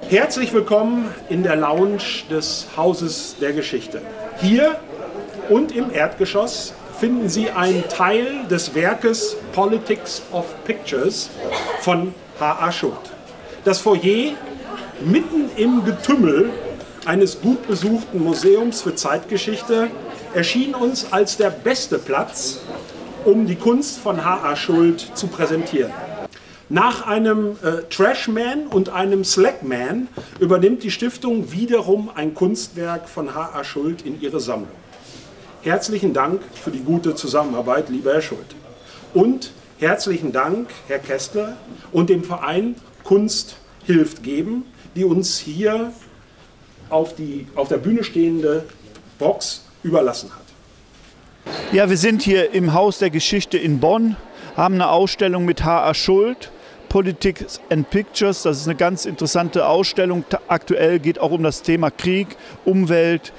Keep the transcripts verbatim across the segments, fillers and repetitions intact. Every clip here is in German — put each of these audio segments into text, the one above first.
Herzlich willkommen in der Lounge des Hauses der Geschichte. Hier und im Erdgeschoss finden Sie einen Teil des Werkes Politics of Pictures von H A Schult. Das Foyer mitten im Getümmel eines gut besuchten Museums für Zeitgeschichte erschien uns als der beste Platz, um die Kunst von H A Schult zu präsentieren. Nach einem äh, Trashman und einem Slackman übernimmt die Stiftung wiederum ein Kunstwerk von H A Schult in ihre Sammlung. Herzlichen Dank für die gute Zusammenarbeit, lieber Herr Schult. Und herzlichen Dank, Herr Kestler, und dem Verein Kunst hilft geben, die uns hier auf, die, auf der Bühne stehende Box überlassen hat. Ja, wir sind hier im Haus der Geschichte in Bonn, haben eine Ausstellung mit H A Schult, Politics and Pictures. Das ist eine ganz interessante Ausstellung. Aktuell geht auch um das Thema Krieg, Umwelt,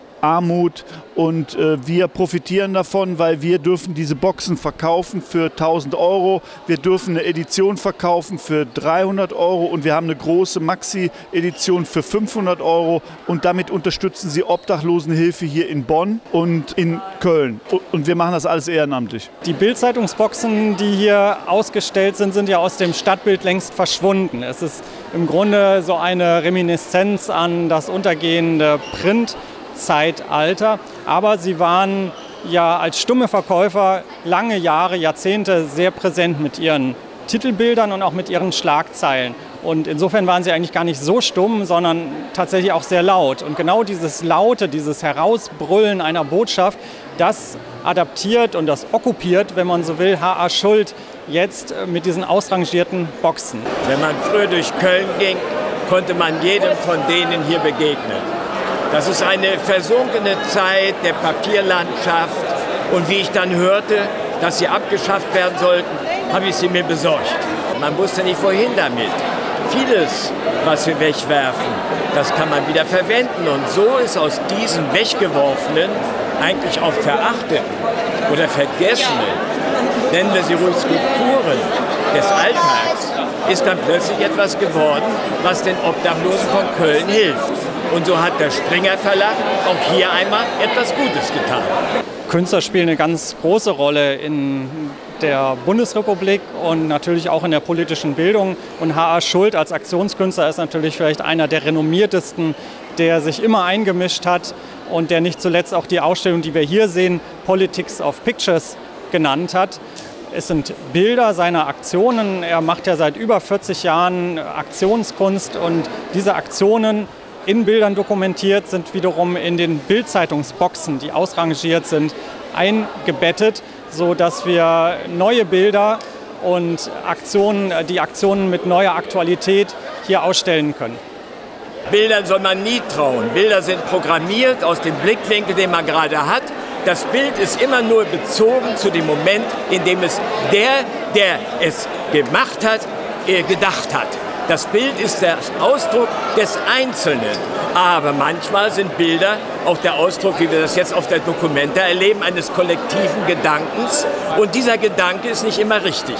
Armut, und äh, wir profitieren davon, weil wir dürfen diese Boxen verkaufen für tausend Euro, wir dürfen eine Edition verkaufen für dreihundert Euro und wir haben eine große Maxi-Edition für fünfhundert Euro, und damit unterstützen sie Obdachlosenhilfe hier in Bonn und in Köln, und wir machen das alles ehrenamtlich. Die Bild-Zeitungsboxen, die hier ausgestellt sind, sind ja aus dem Stadtbild längst verschwunden. Es ist im Grunde so eine Reminiszenz an das untergehende Print Zeitalter, aber sie waren ja als stumme Verkäufer lange Jahre, Jahrzehnte sehr präsent mit ihren Titelbildern und auch mit ihren Schlagzeilen. Und insofern waren sie eigentlich gar nicht so stumm, sondern tatsächlich auch sehr laut. Und genau dieses Laute, dieses Herausbrüllen einer Botschaft, das adaptiert und das okkupiert, wenn man so will, H A Schult jetzt mit diesen ausrangierten Boxen. Wenn man früher durch Köln ging, konnte man jedem von denen hier begegnen. Das ist eine versunkene Zeit der Papierlandschaft, und wie ich dann hörte, dass sie abgeschafft werden sollten, habe ich sie mir besorgt. Man wusste nicht, wohin damit. Vieles, was wir wegwerfen, das kann man wieder verwenden, und so ist aus diesen weggeworfenen, eigentlich auch verachteten oder vergessenen, nennen wir sie ruhig Skulpturen des Alltags, ist dann plötzlich etwas geworden, was den Obdachlosen von Köln hilft. Und so hat der Springer Verlag auch hier einmal etwas Gutes getan. Künstler spielen eine ganz große Rolle in der Bundesrepublik und natürlich auch in der politischen Bildung. Und H A Schult als Aktionskünstler ist natürlich vielleicht einer der renommiertesten, der sich immer eingemischt hat und der nicht zuletzt auch die Ausstellung, die wir hier sehen, Politics of Pictures genannt hat. Es sind Bilder seiner Aktionen. Er macht ja seit über vierzig Jahren Aktionskunst, und diese Aktionen in Bildern dokumentiert sind wiederum in den Bild-Zeitungsboxen, die ausrangiert sind, eingebettet, sodass wir neue Bilder und Aktionen, die Aktionen mit neuer Aktualität hier ausstellen können. Bildern soll man nie trauen. Bilder sind programmiert aus dem Blickwinkel, den man gerade hat. Das Bild ist immer nur bezogen zu dem Moment, in dem es der, der es gemacht hat, gedacht hat. Das Bild ist der Ausdruck des Einzelnen, aber manchmal sind Bilder auch der Ausdruck, wie wir das jetzt auf der Documenta erleben, eines kollektiven Gedankens, und dieser Gedanke ist nicht immer richtig.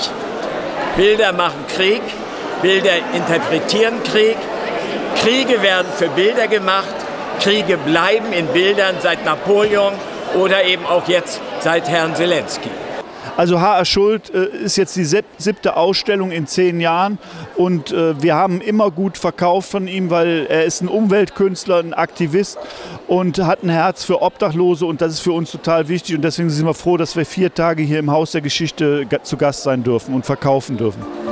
Bilder machen Krieg, Bilder interpretieren Krieg, Kriege werden für Bilder gemacht, Kriege bleiben in Bildern seit Napoleon oder eben auch jetzt seit Herrn Zelensky. Also H A Schult äh, ist jetzt die siebte Ausstellung in zehn Jahren, und äh, wir haben immer gut verkauft von ihm, weil er ist ein Umweltkünstler, ein Aktivist und hat ein Herz für Obdachlose, und das ist für uns total wichtig, und deswegen sind wir froh, dass wir vier Tage hier im Haus der Geschichte zu Gast sein dürfen und verkaufen dürfen.